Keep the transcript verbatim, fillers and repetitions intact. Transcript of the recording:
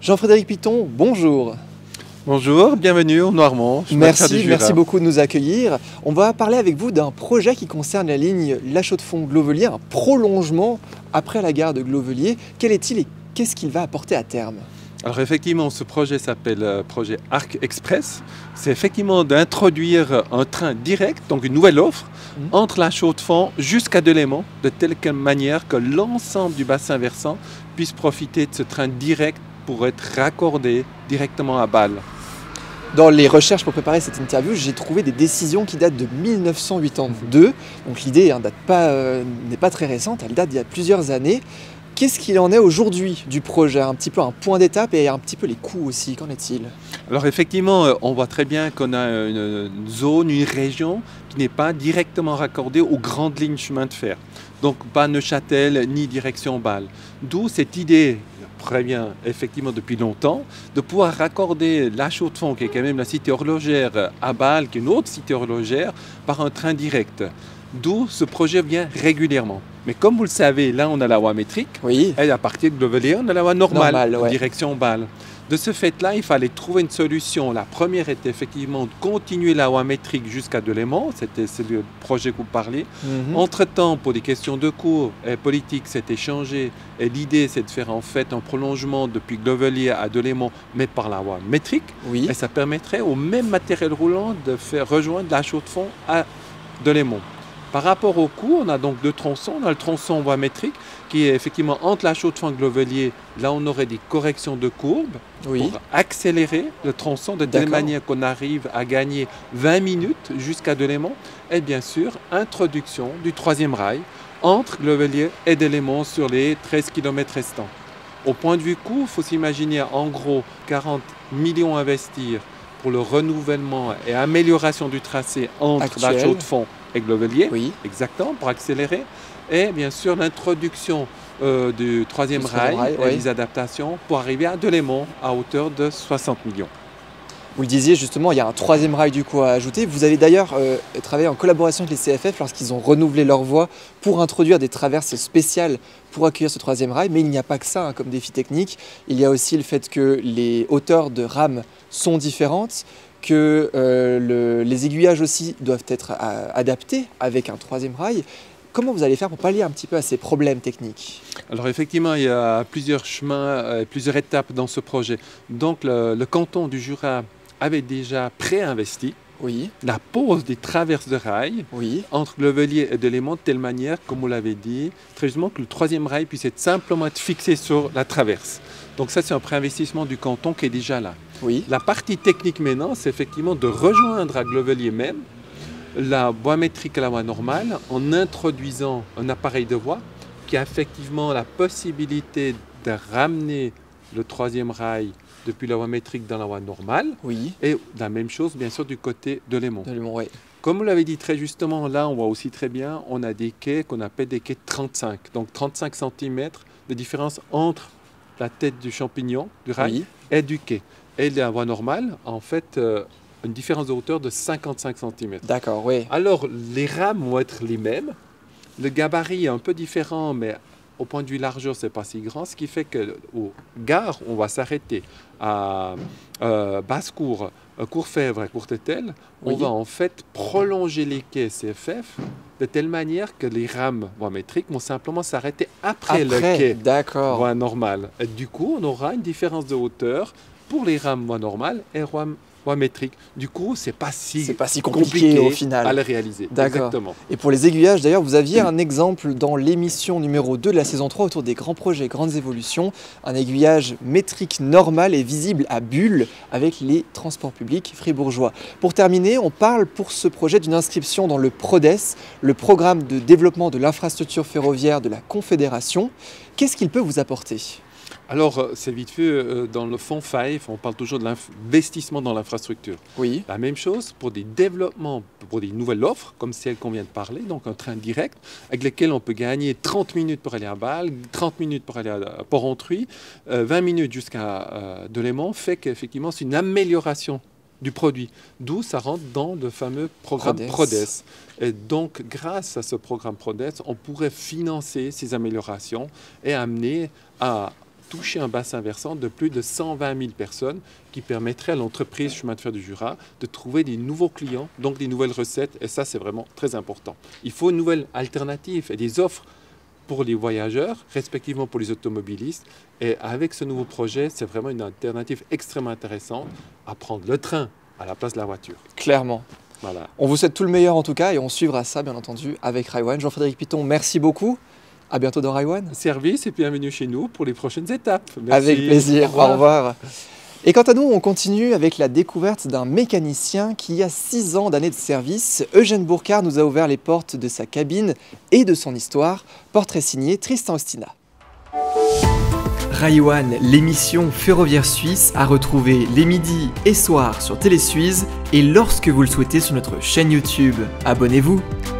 Jean-Frédéric Piton, bonjour. Bonjour, bienvenue au Noirmont. Merci, merci beaucoup de nous accueillir. On va parler avec vous d'un projet qui concerne la ligne La Chaux-de-Fonds-Glovelier, un prolongement après la gare de Glovelier. Quel est-il et qu'est-ce qu'il va apporter à terme ? Alors effectivement, ce projet s'appelle euh, projet Arc Express. C'est effectivement d'introduire un train direct, donc une nouvelle offre, mmh. entre La Chaux-de-Fonds jusqu'à Delémont, de telle manière que l'ensemble du bassin versant puisse profiter de ce train direct pour être raccordé directement à Bâle. Dans les recherches pour préparer cette interview, j'ai trouvé des décisions qui datent de mille neuf cent quatre-vingt-deux. Donc l'idée hein, euh, n'est pas très récente, elle date d'il y a plusieurs années. Qu'est-ce qu'il en est aujourd'hui du projet? Un petit peu un point d'étape et un petit peu les coûts aussi, qu'en est-il? Alors effectivement, on voit très bien qu'on a une zone, une région qui n'est pas directement raccordée aux grandes lignes chemin de fer. Donc pas Neuchâtel ni direction Bâle. D'où cette idée, très bien, effectivement depuis longtemps, de pouvoir raccorder La Chaux-de-Fonds, qui est quand même la cité horlogère, à Bâle, qui est une autre cité horlogère, par un train direct. D'où ce projet vient régulièrement. Mais comme vous le savez, là on a la voie métrique, oui. Et à partir de Glovelier, on a la voie normale, Normal, ouais. direction Bâle. De ce fait-là, il fallait trouver une solution. La première était effectivement de continuer la voie métrique jusqu'à Delémont, c'était le projet que vous parliez. Mm-hmm. Entre-temps, pour des questions de cours et politiques, c'était changé. Et l'idée, c'est de faire en fait un prolongement depuis Glovelier à Delémont, mais par la voie métrique. Oui. Et ça permettrait au même matériel roulant de faire rejoindre La Chaux-de-Fonds à Delémont. Par rapport au coût, on a donc deux tronçons. On a le tronçon voie métrique qui est effectivement entre La Chaux-de-Fonds et Glovelier. Là, on aurait des corrections de courbes oui. pour accélérer le tronçon de telle manière qu'on arrive à gagner vingt minutes jusqu'à Delémont. Et bien sûr, introduction du troisième rail entre Glovelier et Delémont sur les treize kilomètres restants. Au point de vue coût, il faut s'imaginer en gros quarante millions à investir pour le renouvellement et amélioration du tracé entre Actuel. La Chaux-de-Fonds et Glovelier, oui. exactement, pour accélérer. Et bien sûr, l'introduction euh, du troisième rail, rail et oui. les adaptations pour arriver à Delémont à hauteur de soixante millions. Vous le disiez justement, il y a un troisième rail du coup à ajouter. Vous avez d'ailleurs euh, travaillé en collaboration avec les C F F lorsqu'ils ont renouvelé leur voie pour introduire des traverses spéciales pour accueillir ce troisième rail. Mais il n'y a pas que ça hein, comme défi technique. Il y a aussi le fait que les hauteurs de rames sont différentes, que euh, le, les aiguillages aussi doivent être à, adaptés avec un troisième rail. Comment vous allez faire pour pallier un petit peu à ces problèmes techniques? Alors effectivement, il y a plusieurs chemins, euh, plusieurs étapes dans ce projet. Donc le, le canton du Jura avait déjà préinvesti oui. la pose des traverses de rail oui. entre Glovelier et Delémont de telle manière, comme vous l'avez dit, très justement que le troisième rail puisse être simplement être fixé sur la traverse. Donc ça, c'est un préinvestissement du canton qui est déjà là. Oui. La partie technique maintenant, c'est effectivement de rejoindre à Glovelier même la voie métrique et la voie normale en introduisant un appareil de voie qui a effectivement la possibilité de ramener le troisième rail depuis la voie métrique dans la voie normale. Oui. Et la même chose, bien sûr, du côté de Delémont. Delémont, oui. Comme vous l'avez dit très justement, là, on voit aussi très bien, on a des quais qu'on appelle des quais trente-cinq. Donc trente-cinq centimètres de différence entre la tête du champignon, du rail, oui. et du quai. Et la voie normale, en fait, euh, une différence de hauteur de cinquante-cinq centimètres. D'accord, oui. Alors, les rames vont être les mêmes. Le gabarit est un peu différent, mais au point de vue largeur, ce n'est pas si grand. Ce qui fait qu'aux gares, on va s'arrêter à euh, Basse-Cour, Courfèvre et Courtétel. On oui. va en fait prolonger les quais C F F de telle manière que les rames voie métrique vont simplement s'arrêter après, après le quai voie normale. Et du coup, on aura une différence de hauteur pour les rames voie normale et voie métrique. Du coup, c'est pas si, c'est pas si compliqué, compliqué au final à le réaliser. Exactement. Et pour les aiguillages, d'ailleurs, vous aviez un exemple dans l'émission numéro deux de la saison trois autour des grands projets, grandes évolutions. Un aiguillage métrique normal et visible à Bulle avec les transports publics fribourgeois. Pour terminer, on parle pour ce projet d'une inscription dans le PRODES, le programme de développement de l'infrastructure ferroviaire de la Confédération. Qu'est-ce qu'il peut vous apporter ? Alors, c'est vite fait, dans le fonds F A I F, on parle toujours de l'investissement dans l'infrastructure. Oui. La même chose pour des développements, pour des nouvelles offres, comme celle qu'on vient de parler, donc un train direct, avec lequel on peut gagner trente minutes pour aller à Bâle, trente minutes pour aller à Port-Ontruy, euh, vingt minutes jusqu'à euh, Delémont, fait qu'effectivement, c'est une amélioration du produit. D'où ça rentre dans le fameux programme PRODES. PRODES. Et donc, grâce à ce programme PRODES, on pourrait financer ces améliorations et amener à toucher un bassin versant de plus de cent vingt mille personnes qui permettrait à l'entreprise Chemin de fer du Jura de trouver des nouveaux clients, donc des nouvelles recettes. Et ça, c'est vraiment très important. Il faut une nouvelle alternative et des offres pour les voyageurs, respectivement pour les automobilistes. Et avec ce nouveau projet, c'est vraiment une alternative extrêmement intéressante à prendre le train à la place de la voiture. Clairement. Voilà. On vous souhaite tout le meilleur en tout cas et on suivra ça bien entendu avec Raiwan. Jean-Frédéric Piton, merci beaucoup. À bientôt dans Raiwan. Service et bienvenue chez nous pour les prochaines étapes. Merci. Avec plaisir. Au revoir. Au revoir. Et quant à nous, on continue avec la découverte d'un mécanicien qui a six ans d'années de service. Eugène Bourcard nous a ouvert les portes de sa cabine et de son histoire. Portrait signé Tristan Ostina. Raiwan, l'émission ferroviaire suisse, à retrouver les midis et soirs sur Télésuisse et lorsque vous le souhaitez sur notre chaîne YouTube. Abonnez-vous.